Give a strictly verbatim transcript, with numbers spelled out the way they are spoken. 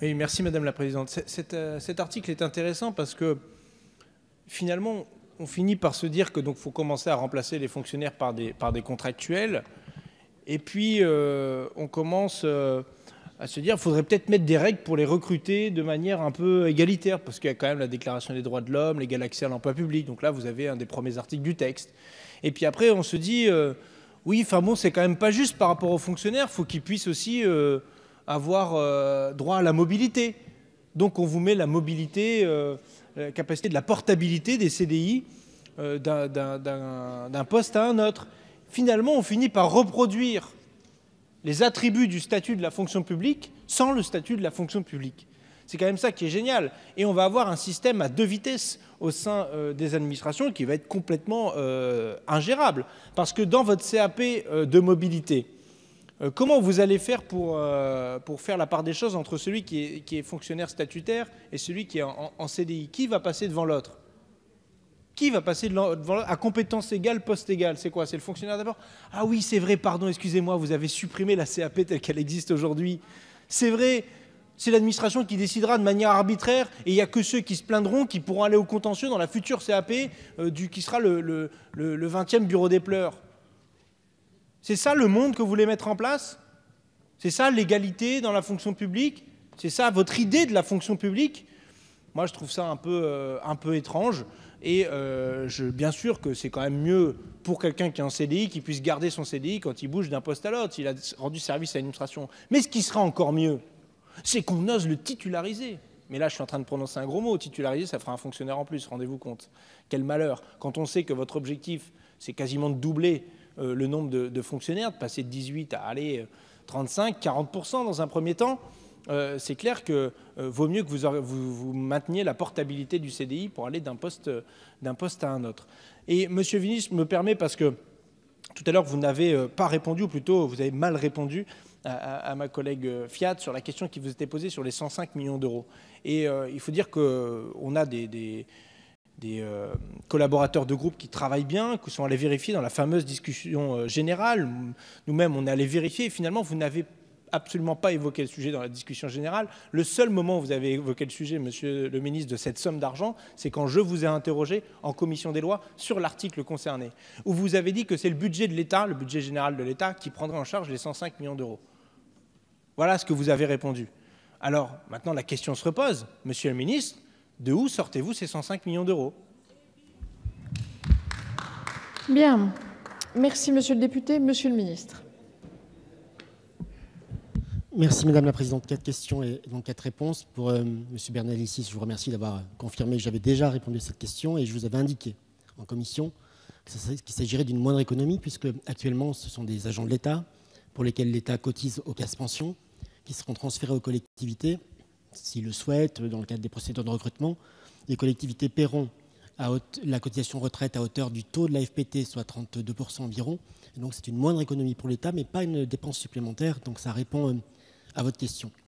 Oui, merci Madame la Présidente. Cet, euh, cet article est intéressant parce que finalement, on finit par se dire que donc faut commencer à remplacer les fonctionnaires par des, par des contractuels. Et puis, euh, on commence euh, à se dire qu'il faudrait peut-être mettre des règles pour les recruter de manière un peu égalitaire, parce qu'il y a quand même la Déclaration des droits de l'homme, l'égal accès à l'emploi public. Donc là, vous avez un des premiers articles du texte. Et puis après, on se dit, euh, oui, enfin bon, c'est quand même pas juste par rapport aux fonctionnaires, il faut qu'ils puissent aussi euh, avoir euh, droit à la mobilité. Donc on vous met la mobilité, euh, la capacité de la portabilité des C D I euh, d'un poste à un autre. Finalement, on finit par reproduire les attributs du statut de la fonction publique sans le statut de la fonction publique. C'est quand même ça qui est génial. Et on va avoir un système à deux vitesses au sein euh, des administrations qui va être complètement euh, ingérable. Parce que dans votre C A P euh, de mobilité, euh, comment vous allez faire pour, euh, pour faire la part des choses entre celui qui est, qui est fonctionnaire statutaire et celui qui est en, en C D I? Qui va passer devant l'autre? Qui va passer devant l'autre à compétence égale, poste égal? C'est quoi? C'est le fonctionnaire d'abord? Ah oui, c'est vrai, pardon, excusez-moi, vous avez supprimé la C A P telle qu'elle existe aujourd'hui. C'est vrai. C'est l'administration qui décidera de manière arbitraire et il n'y a que ceux qui se plaindront qui pourront aller au contentieux dans la future C A P euh, du, qui sera le, le, le, le vingtième bureau des pleurs. C'est ça le monde que vous voulez mettre en place? C'est ça l'égalité dans la fonction publique? C'est ça votre idée de la fonction publique? Moi, je trouve ça un peu, euh, un peu étrange. Et euh, je, bien sûr que c'est quand même mieux pour quelqu'un qui est en C D I qu'il puisse garder son C D I quand il bouge d'un poste à l'autre, s'il a rendu service à l'administration. Mais ce qui sera encore mieux, c'est qu'on ose le titulariser. Mais là, je suis en train de prononcer un gros mot. Titulariser, ça fera un fonctionnaire en plus, rendez-vous compte. Quel malheur. Quand on sait que votre objectif, c'est quasiment de doubler euh, le nombre de, de fonctionnaires, de passer de dix-huit à aller trente-cinq, quarante pour cent dans un premier temps, euh, c'est clair qu'il euh, vaut mieux que vous, aurez, vous, vous mainteniez la portabilité du C D I pour aller d'un poste, d'un poste à un autre. Et M. Vinis me permet, parce que tout à l'heure, vous n'avez pas répondu, ou plutôt, vous avez mal répondu, À, à, à ma collègue Fiat sur la question qui vous était posée sur les cent cinq millions d'euros. Et euh, il faut dire qu'on a des, des, des euh, collaborateurs de groupe qui travaillent bien, qui sont allés vérifier dans la fameuse discussion euh, générale. Nous-mêmes, on est allés vérifier et finalement, vous n'avez absolument pas évoqué le sujet dans la discussion générale. Le seul moment où vous avez évoqué le sujet, monsieur le ministre, de cette somme d'argent, c'est quand je vous ai interrogé en commission des lois sur l'article concerné, où vous avez dit que c'est le budget de l'État, le budget général de l'État, qui prendrait en charge les cent cinq millions d'euros. Voilà ce que vous avez répondu. Alors, maintenant, la question se repose. Monsieur le ministre, de où sortez-vous ces cent cinq millions d'euros? Bien. Merci, monsieur le député. Monsieur le ministre. Merci, Madame la Présidente. Quatre questions et donc quatre réponses. Pour euh, monsieur Bernalicis, je vous remercie d'avoir confirmé que j'avais déjà répondu à cette question et je vous avais indiqué en commission qu'il s'agirait d'une moindre économie puisque actuellement, ce sont des agents de l'État pour lesquels l'État cotise aux caisses pensions, qui seront transférés aux collectivités, s'ils le souhaitent, dans le cadre des procédures de recrutement. Les collectivités paieront à haute, la cotisation retraite à hauteur du taux de la F P T, soit trente-deux pour cent environ. Et donc c'est une moindre économie pour l'État, mais pas une dépense supplémentaire. Donc ça répond à votre question.